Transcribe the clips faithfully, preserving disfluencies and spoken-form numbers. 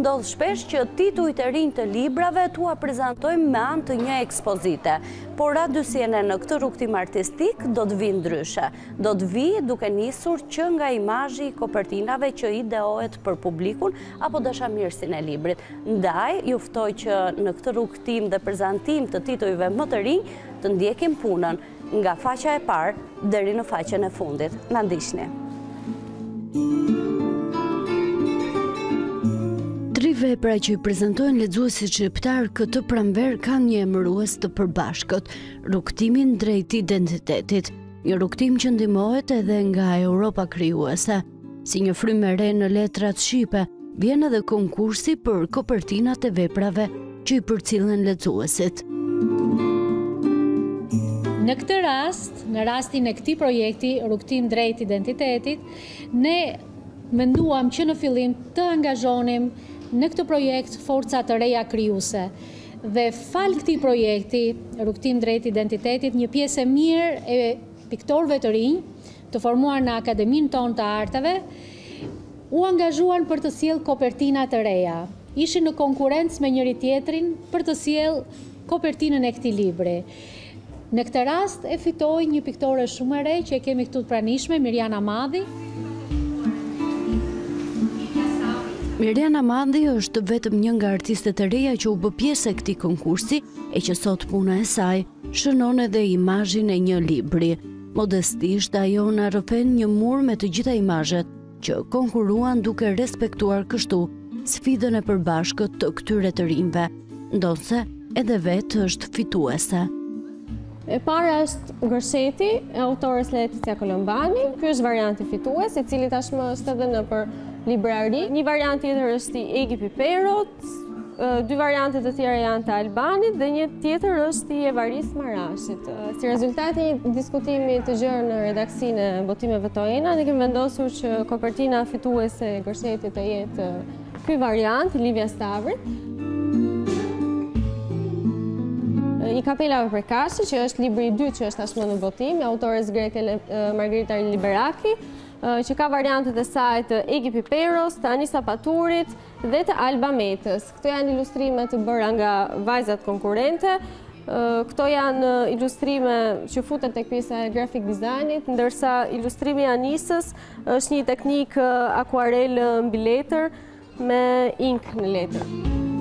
ndodh shpesh që titujt e rinj të librave tua prezantojmë me anë të një ekspozite, por radhësinë në këtë rrugëtim artistik do të vi ndryshe. Do të vi duke nisur që nga imazhi i kopertinave që ideohet për publikun apo dashamirësin e librit. Ndaj, ju ftoj që në këtë rrugëtim dhe prezantim të titujve më të rinj të ndjekim punën nga faqja e parë deri në faqen e fundit. Na ndiqni. Tri vepra që i prezantojnë lexuesit shqiptar këtë pranverë kanë një emërues të përbashkët, rrugëtimin drejt identitetit, një rrugëtim që ndihmohet edhe nga Europa Krijuese. Si një frymë e re në letrat shqipe, vjen edhe konkursi për kopertinat e veprave që i përcillen lexuesit. Në këtë rast, në rastin e këtij projekti, rrugëtim drejt identitetit, ne menduam që në fillim të angazhonim në këtë projekt forca të reja krijuese. Dhe fal këtij projekti, rrugëtim drejt identitetit, një pjesë e mirë e piktorëve të rinj, të formuar në Akademinë tonë të Arteve, u angazhuan për të sjellë kopertina të reja. Ishin në konkurrencë me njëri tjetrin për të sjellë kopertinën e këtij libri. Në këtë rast e fitoi një piktore shumë e re që e kemi këtu të pranishme, Mirjana Madhi. Mirjana Madhi është vetëm një nga artistet e reja që u bë pjesë e këtij konkursi e që sot puna e saj shënon edhe imazhin e një libri. Modestisht ajo na rrëfen një mur me të gjitha imazhet që konkuruan duke respektuar kështu sfidën e përbashkët të këtyre të rinjve, ndonse edhe vetë është fituese. E para është Gërsheti, e autores Leticia Kolombani. Ky është varianti fitues, i cili tashmë është edhe në për librari. Një variant tjetër është i Egi Piperot, dy variante të tjera janë të Albanit dhe një tjetër është i Evaris Marashit. Si rezultati i diskutimit të gjerë në redaksinë e votimeve të O E N A, ne kemi vendosur që kopertina fituese e Gërshetit të jetë ky variant, Livia Stavrit. I Kapelave për Kashi, që është libri i dytë që është tashmë në votim, autores greke Margarita Liberaki, që ka variantet e saj të Egi Piperos, të Anisa Paturit dhe të Alba Metës. Këto janë ilustrime të bëra nga vajzat konkurrente. Këto janë ilustrime që futen tek pjesa e graphic designit, ndërsa ilustrimi i Anisës është një teknik akuarel mbi letër me ink në letër.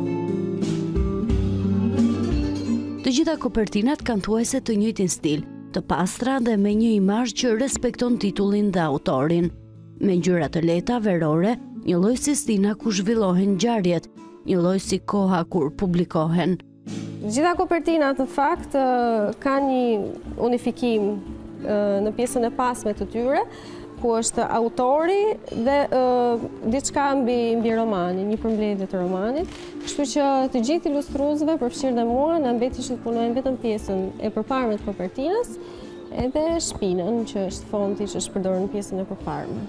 Të gjitha kopertinat kanë thuajse të njëjtin stil, të pastra dhe me një imazh që respekton titullin dhe autorin. Me ngjyra të lehta verore, një lloj si stina ku zhvillohen ngjarjet, një lloj si koha kur publikohen. Gjitha kopertinat në fakt kanë një unifikim në pjesën e pasme të tyre, ku është autori dhe uh, diçka mbi, mbi romani, një përmbledhje të romanit. Kështu që të gjithë ilustruesve, përfshirë dhe mua, na mbeti që të punojmë vetëm pjesën e përparme të kopertinës, edhe shpinën, që është fonti që është përdorur në pjesën e përparme.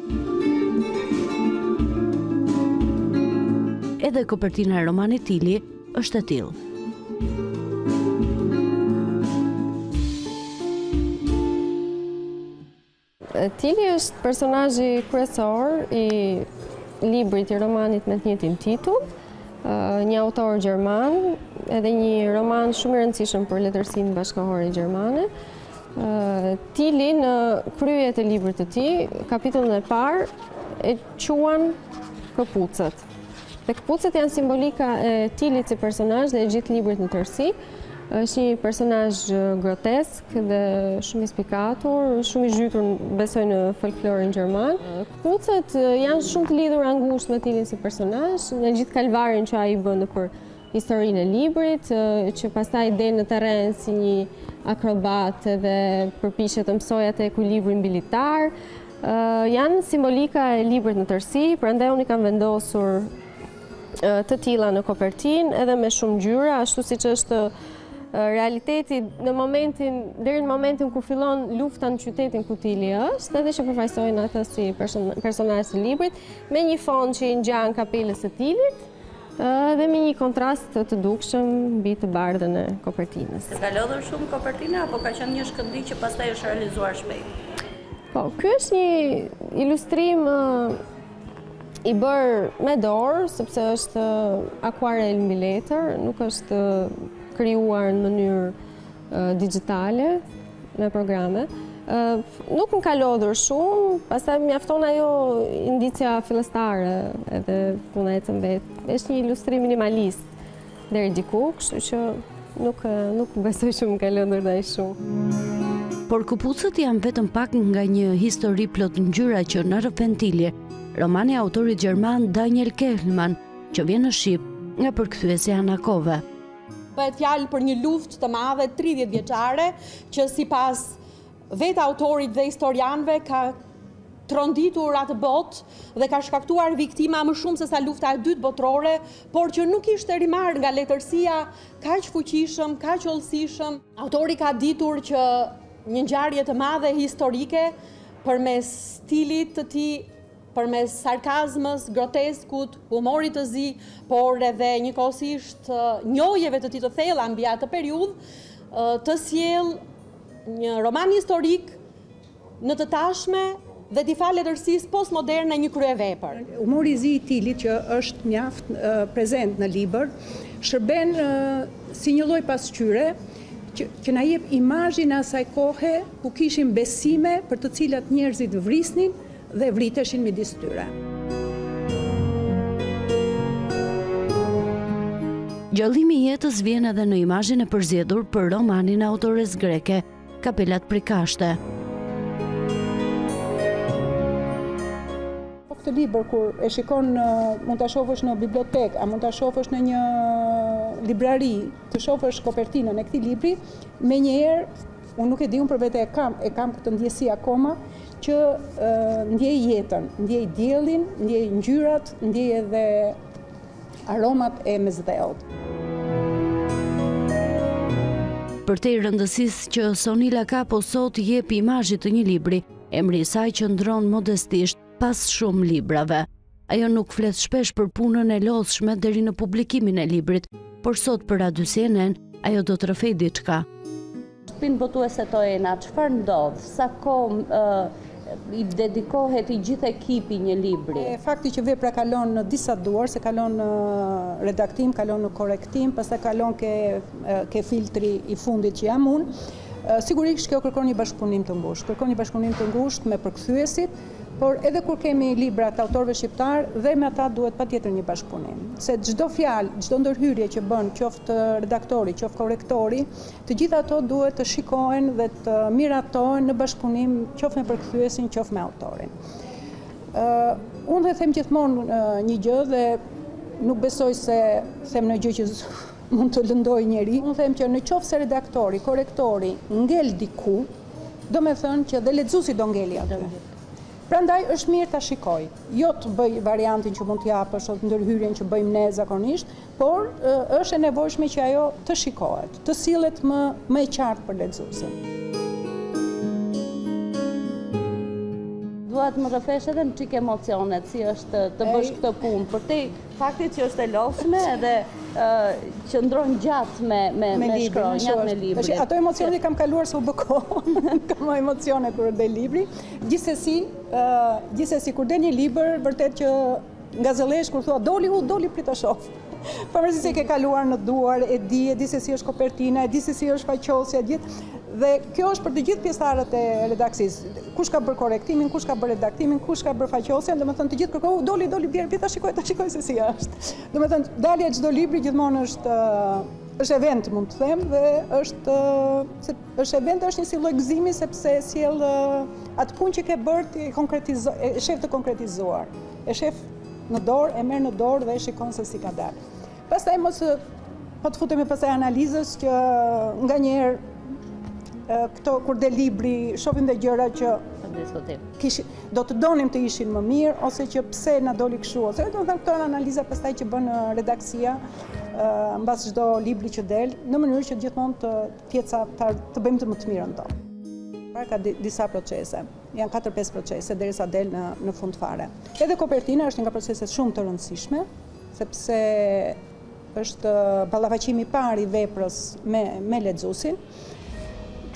Edhe kopertina e romanit Tili është e tillë. Tili është personazhi kryesor i librit i romanit me të njëjtin titull, një autor gjerman, edhe një roman shumë i rëndësishëm për letërsinë bashkëkohore gjermane. Tili në kryet e librit të tij, kapitullin e parë e quan këpucët. Dhe këpucët janë simbolika e Tilit si personazh dhe e gjithë librit në tërësi. Është një personazh grotesk dhe shumë i spikatur, shumë i zhytur besoj në folklorin gjerman. Këpucët janë shumë të lidhur angusht me Tilin si personazh, në gjithë kalvarin që ai bën nëpër historinë e librit, që pastaj del në terren si një akrobat dhe përpiqet të mësojë atë ekuilibrin militar. Janë simbolika e librit në tërësi, prandaj unë i kam vendosur të tilla në kopertinë edhe me shumë ngjyra, ashtu siç është realiteti në momentin, deri në momentin kur fillon lufta në qytetin ku Tili është, edhe që përfaqësojnë atë si person, personazh të librit, me një fond që i ngjan kapelës së Tilit, dhe me një kontrast të dukshëm mbi të bardhën e kopertinës. Ka lodhur shumë kopertina apo ka qenë një shkëndij që pastaj është realizuar shpejt? Po, ky është një ilustrim i bërë me dorë, sepse është akuarel mbi letër, nuk është krijuar në mënyrë digjitale me programe. Uh, nuk më ka lodhur shumë, pastaj mjafton ajo indicia fillestare edhe puna e cëmbet. Është një ilustrim minimalist deri diku, kështu që nuk, nuk besoj që më ka lodhur ndaj shumë. Por Këpucët janë vetëm pak nga një histori plot ngjyra që në rrëfentilje, romani autorit gjerman Daniel Kehlmann, që vjen në shqip nga përkthyesja Anakove. Bëhet fjalë për një luftë të madhe tridhjetë vjeçare që sipas vetë autorit dhe historianëve ka tronditur atë botë dhe ka shkaktuar viktima më shumë se sa lufta e dytë botërore, por që nuk ishte rimar nga letërsia kaq fuqishëm, kaq hollësishëm. Autori ka ditur që një ngjarje të madhe historike përmes stilit të tij, përmes sarkazmës, groteskut, humorit të zi, por edhe njëkohësisht njojeve të tij të thella mbi atë periudhë, të sjell një roman historik në të tashme dhe t'i falë letërsisë postmoderne një kryevepër. Humori i zi i Tilit, që është mjaft uh, prezent në libër, shërben uh, si një lloj pasqyre që, që na jep imazhin e asaj kohe ku kishim besime për të cilat njerëzit vrisnin dhe vriteshin midis tyre. Gjallimi i jetës vjen edhe në imazhin e përzgjedhur për romanin e autores greke, Kapelat Prikashte. Këtë libër kur e shikon, mund ta shohësh në bibliotekë, a mund ta shohësh në një librari, të shohësh kopertinën e këtij libri, menjëherë unë nuk e di, unë për vete e kam, e kam këtë ndjesi akoma, që uh, ndjej jetën, ndjej diellin, ndjej ngjyrat, ndjej edhe aromat e mesdhellt. Për te i rëndësisë që Sonila Kapo sot jep imazhit të një libri, emri i saj qëndron modestisht pas shumë librave. Ajo nuk flet shpesh për punën e lodhshme deri në publikimin e librit, por sot për Radio C N N ajo do të rrëfej diçka. Shpinë botuese to ena, çfarë ndodh? Sa kohë uh, i dedikohet i gjithë ekipi një libri? E fakti që vepra kalon në disa duar, se kalon në redaktim, kalon në korrektim, pastaj kalon ke, ke filtri i fundit që jam unë, sigurisht kjo kërkon një bashkëpunim të ngushtë, kërkon një bashkëpunim të ngushtë me përkthyesit, por edhe kur kemi libra të autorëve shqiptar, dhe me ata duhet patjetër një bashkëpunim. Se çdo fjalë, çdo ndërhyrje që bën, qoftë redaktori, qoftë korrektori, të gjitha ato duhet të shikohen dhe të miratohen në bashkëpunim qoftë me përkthyesin, qoftë me autorin. Uh, unë dhe them gjithmonë uh, një gjë dhe nuk besoj se them në gjë që mund të lëndoj njeri. Unë them që në qoftë se redaktori, korrektori ngel diku, do me thënë që dhe lexuesi do ngeli aty. Prandaj është mirë ta shikoj, jo të bëj variantin që mund t'jap ose ndërhyrjen që bëjmë ne zakonisht, por është e nevojshme që ajo të shikohet, të sillet më më e qartë për lexuesin. Dua të më rrëfesh edhe në çik emocionet, si është të bësh këtë punë, për te faktit që është e lodhshme edhe uh, qëndron gjatë me, me, me, me shkronjat me librit. Ato emocione kam kaluar se u bë kohë, kam emocione kur del libri. Gjithsesi, uh, gjithsesi kur del një libër, vërtet që nga zëllesh kur thua doli u, doli prit ta shoh. Pavarësisht se ke kaluar në duar, e di, e di se si është kopertina, e di se si është faqosja, gjithë. Dhe kjo është për të gjithë pjesëtarët e redaksisë. Kush ka bërë korrektimin, kush ka bërë redaktimin, kush ka bërë faqosjen, domethënë të gjithë kërkojnë, doli, doli, bjerë, ta shikoj, ta shikoj se si është. Domethënë, dalja e çdo libri gjithmonë është është event, mund të them, dhe është se është event, është një si lloj gëzimi sepse sjell atë punë që ke bërë ti konkretizo, e shef të konkretizuar. E shef në dorë, e merr në dorë dhe e shikon se si ka dalë. Pastaj mos po të futemi pastaj analizës që nganjëherë këto kur del libri shohim dhe gjëra që kish, do të donim të ishin më mirë ose që pse na doli kështu ose do të thënë këto analiza pastaj që bën redaksia uh, mbas çdo libri që del në mënyrë që gjithmonë të tjeca të, të bëjmë të më të mirën tonë. Pra ka di, disa procese, janë katër pesë procese derisa del në në fund fare. Edhe kopertina është një nga proceset shumë të rëndësishme sepse është ballafaqimi i parë i veprës me me lexuesin.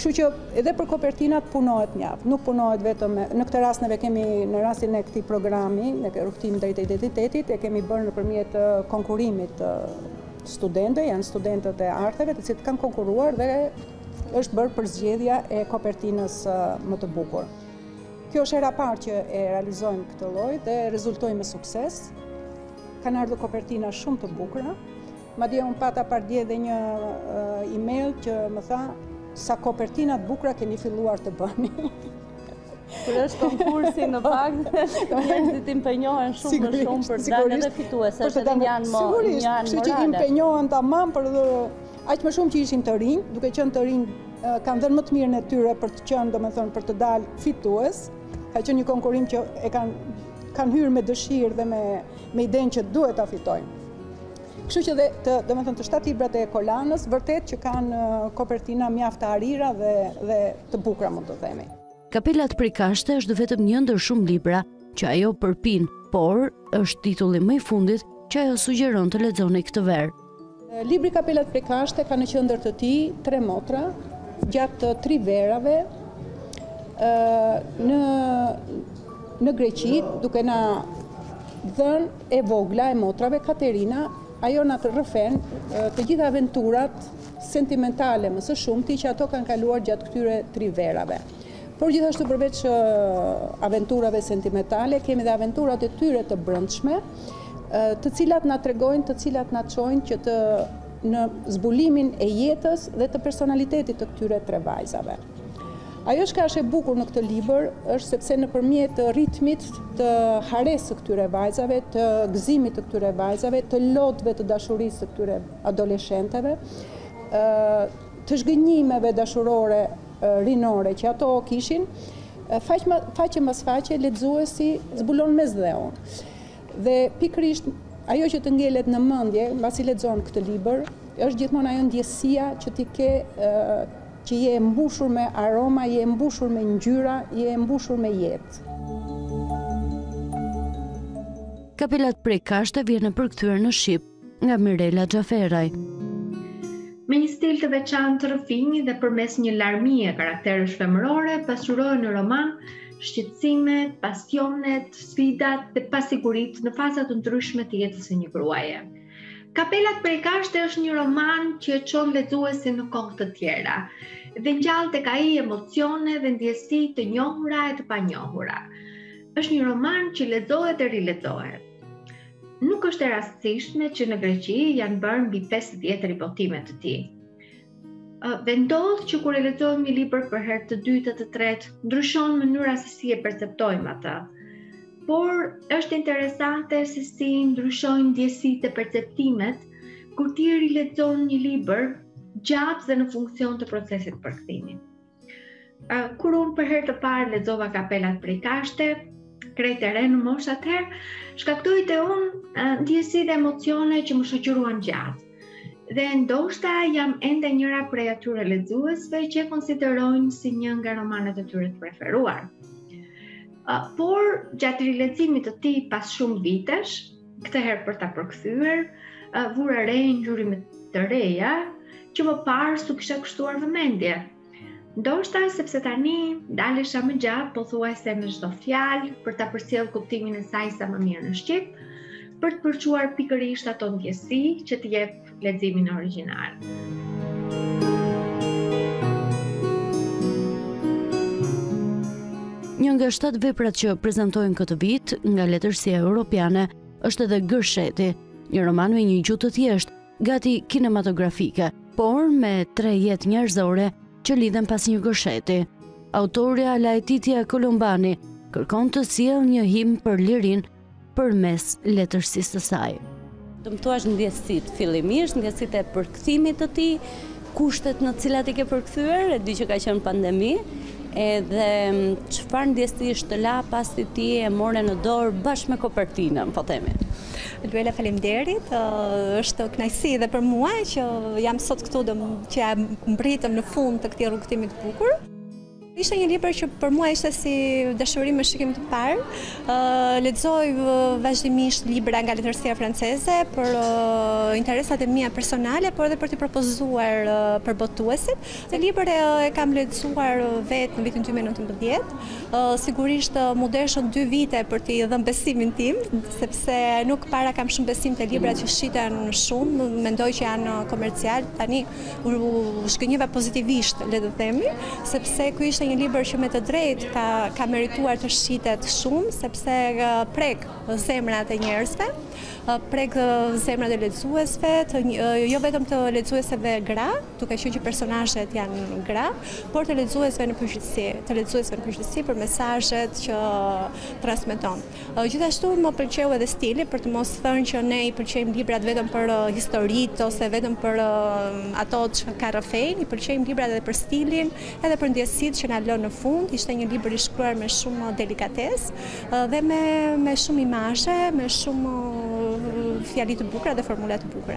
Kështu që edhe për kopertinat punohet mjaft, nuk punohet vetëm në këtë rast neve kemi në rastin e këtij programi, në rrugëtim drejt identitetit, e kemi bërë nëpërmjet konkurimit studentëve, janë studentët e arteve, të cilët kanë konkuruar dhe është bërë përzgjedhja e kopertinës më të bukur. Kjo është hera parë që e realizojmë këtë lloj dhe rezultoi me sukses. Kanë ardhur kopertina shumë të bukura. Madje unë pata pardje dhe një uh, email që më tha sa kopertinat bukura keni filluar të bëni. Kur është konkursi në fakt, njerëzit impenjohen shumë më shumë për të dalë edhe fituese, edhe janë më sigurisht, janë kështu që impenjohen tamam për aq më shumë që ishin të rinj, duke qenë të rinj kanë dhënë më të mirën e tyre për të qenë, domethënë për të dalë fitues. Ka qenë një konkurim që e kanë kanë hyrë me dëshirë dhe me me idenë që duhet ta fitojnë. Kështu që dhe të, domethënë të shtatë librat e Kolanës vërtet që kanë kopertina mjaft të arira dhe dhe të bukura mund të themi. Kapelat prej kashte është vetëm një ndër shumë libra që ajo përpin, por është titulli më i fundit që ajo sugjeron të lexoni këtë verë. Libri Kapelat prej kashte ka në qendër të tij tre motra gjatë tri verave në në Greqi, duke na dhënë e vogla e motrave Katerina. Ajo na të rrëfen të gjitha aventurat sentimentale më së shumti që ato kanë kaluar gjatë këtyre tri verave. Por gjithashtu përveç aventurave sentimentale, kemi dhe aventurat e tyre të brendshme, të cilat na tregojnë, të cilat na çojnë që të në zbulimin e jetës dhe të personalitetit të këtyre tre vajzave. Ajo që është e bukur në këtë libër është sepse nëpërmjet ritmit të haresë së këtyre vajzave, të gëzimit të këtyre vajzave, të lotëve të dashurisë së këtyre adoleshenteve, të zhgënjimeve dashurore rinore që ato kishin, faqe mbas faqe lexuesi zbulon mes dheun. Dhe pikërisht ajo që të ngelet në mendje mbasi lexon këtë libër është gjithmonë ajo ndjesia që ti ke që je mbushur me aroma, je mbushur me ngjyra, je mbushur me jetë. Kapelat prej kashte vjen e përkthyer në shqip nga Mirela Xhaferaj. Me një stil të veçantë të rrëfimi dhe përmes një larmie karakterësh femërore, pasurohen në roman shqetësimet, pasionet, sfidat dhe pasiguritë në faza të ndryshme të jetës së një gruaje. Kapelat prej kashte është një roman që e çon lexuesin në kohë të tjera dhe ngjall tek ai emocione dhe ndjesi të njohura e të panjohura. Është një roman që lexohet e rilexohet. Nuk është e rastësishme që në Greqi janë bërë mbi pesëdhjetë ripotime të tij. Vendodh që kur e lexojmë një libër për herë të dytë, të tretë, ndryshon mënyra se si e perceptojmë atë. Por është interesante se si ndryshojnë ndjesitë e perceptimet kur ti rilexon një libër gjatë dhe në funksion të procesit përkthimi. Kur unë për herë të parë lexova Kapelat prej kashte, krejt e re në moshë atëherë, shkaktoi te unë ndjesi dhe emocione që më shoqëruan gjatë. Dhe ndoshta jam ende njëra prej atyre lexuesve që e konsiderojnë si një nga romanet e tyre të preferuar. Uh, por gjatë rileximit të tij pas shumë vitesh, këtë herë për ta përkthyer, uh, vura re ngjyrime të reja që më parë s'u kisha kushtuar vëmendje. Ndoshta sepse tani dalesha më gjatë pothuajse me çdo fjalë për ta përcjellë kuptimin e saj sa më mirë në shqip, për të përquar pikërisht ato ndjesi që t'i jep leximin origjinal. Një nga shtatë veprat që prezantohen këtë vit nga letërsia europiane është edhe Gërsheti, një roman me një gjuhë të thjeshtë, gati kinematografike, por me tre jetë njerëzore që lidhen pas një gërsheti. Autorja Laetitia Kolumbani kërkon të sjellë një him për lirin përmes letërsisë së saj. Do më thuash ndjesitë fillimisht, ndjesitë e përkthimit të tij, kushtet në të cilat i ke përkthyer, e di që ka qenë pandemi. Edhe çfarë ndjesish të la pasi ti e more në dorë bashkë me kopertinën, po themi. Luela, faleminderit, është kënaqësi edhe për mua që jam sot këtu, që mbritëm në fund të këtij rrugëtimi të bukur. Ishte një libër që për mua ishte si dashuri me shikim të parë. Uh, Lexoj uh, vazhdimisht libra nga letërsia franceze për uh, interesat e mia personale, por edhe për t'i propozuar uh, për botuesit. Këtë libër e, e kam lexuar vetë në vitin dy mijë e nëntëmbëdhjetë. Uh, sigurisht uh, mu deshën dy vite për t'i dhënë besimin tim, sepse nuk para kam shumë besim te librat që shiten shumë, mendoj që janë komercial, tani u, u shkënjeva pozitivisht, le të themi, sepse ky ishte një libër që me të drejtë ka, ka merituar të shitet shumë, sepse uh, prek zemrat e njerëzve, uh, prek uh, zemrat e lexuesve, të, uh, jo vetëm të lexuesve gra, duke qenë që personazhet janë gra, por të lexuesve në përgjithësi, të lexuesve në përgjithësi për mesazhet që transmeton. Uh, gjithashtu më pëlqeu edhe stili, për të mos thënë që ne i pëlqejmë librat vetëm për uh, historitë ose vetëm për uh, ato që ka rrëfejnë, i pëlqejmë librat edhe për stilin, edhe për ndjesitë që na lënë në fund. Ishte një libër i shkruar me shumë delikatesë dhe me, me shumë imazhe, me shumë fjali të bukura dhe formula të bukura.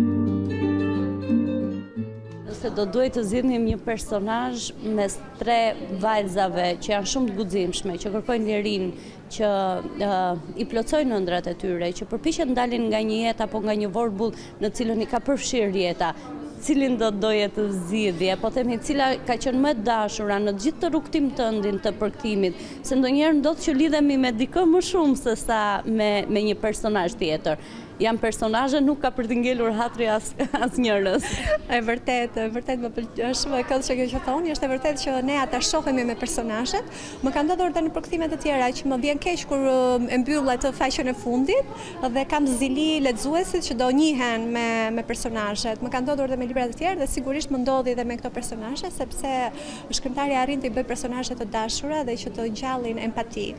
Nëse do duhet të zgjidhnim një personazh mes tre vajzave që janë shumë të guximshme, që kërkojnë lirinë, që uh, i plotësojnë ëndrat e tyre, që përpiqen ndalin nga një jetë apo nga një vorbull në cilën i ka përfshirë jeta, cilin do të doje të zgjidhje, po themi cila ka qenë më dashura në gjithë të rrugëtim tëndin të përkthimit, se ndonjëherë ndodh që lidhemi me dikë më shumë se sa me, me një personazh tjetër. Janë personazhe, nuk ka për të ngelur hatri as, as njërës. E vërtet, e vërtet më pëlqen shumë e këllë që kjo që thoni, është e vërtet që ne ata shohemi me personazhet. Më ka ndodhur edhe në përkthime të tjera që më vjen keq kur e mbyll atë faqen e fundit dhe kam zili lexuesit që do njihen me me personazhet. Më ka ndodhur edhe me libra të tjerë dhe sigurisht më ndodhi edhe me këto personazhe, sepse shkrimtari arrin të i bëj personazhe të dashura dhe që të ngjallin empati.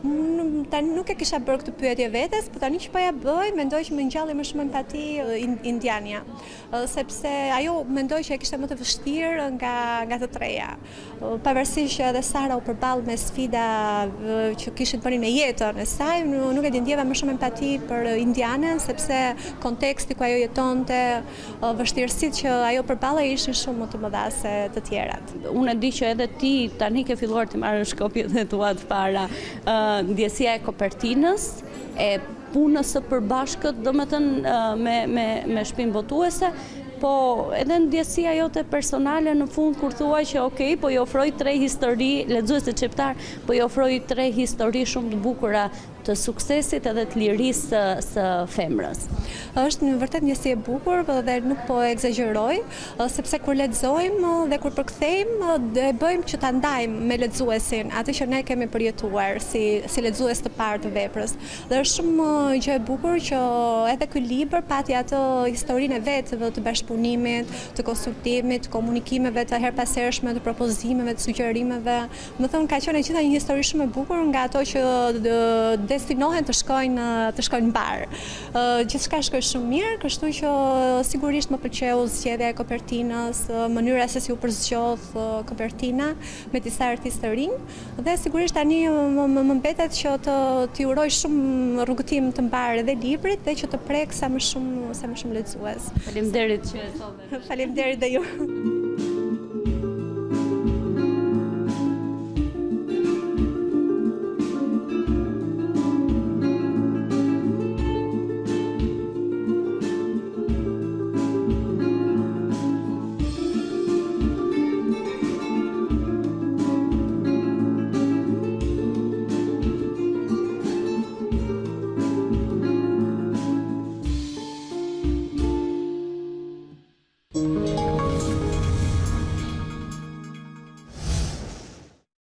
Tani nuk e kisha bërë këtë pyetje vetes, por tani që po ja bëj, mendoj më ngjalli më shumë empati Indiania, sepse ajo mendoj që e kishte më të vështirë nga nga të treja. Pavarësisht që edhe Sara u përball me sfida që kishin të bënin me jetën e saj, nuk e di, ndjeva më shumë empati për Indianën, sepse konteksti ku ajo jetonte, vështirësitë që ajo përballej ishin shumë më të mëdha se të tjerat. Unë e di që edhe ti tani ke filluar të marrësh kopjet e tua të para, ndjesia e kopertinës, e punës së përbashkët, domethënë me me me shtëpinë botuese, po edhe ndjesia jote personale në fund kur thua që okay, po i ofroj tre histori, lexuesit shqiptar, po i ofroj tre histori shumë të bukura të suksesit edhe të lirisë së, së femrës. Është në vërtet njësi e bukur dhe nuk po egzagjeroj, sepse kur lexojmë dhe kur përkthejmë, e bëjmë që ta ndajmë me lexuesin, atë që ne kemi përjetuar si si lexues të parë të veprës. Dhe është shumë gjë e bukur që edhe ky libër pati atë historinë e vet të bashkëpunimit, të konsultimit, të komunikimeve të herpashershme, të propozimeve, të sugjerimeve. Më thënë ka qenë gjitha një histori shumë e bukur nga ato që destinohen të shkojnë të shkojnë mbar. Uh, Gjithçka shkoi shumë mirë, kështu që sigurisht më pëlqeu zgjedhja e kopertinës, mënyra se si u përzgjedh uh, kopertina me disa artistë të rinj dhe sigurisht tani më, më, më mbetet që të t'i uroj shumë rrugëtim të mbar edhe librit dhe që të prek sa më shumë sa më shumë lexues. Faleminderit që e thove. Faleminderit dhe ju. Mm-hmm.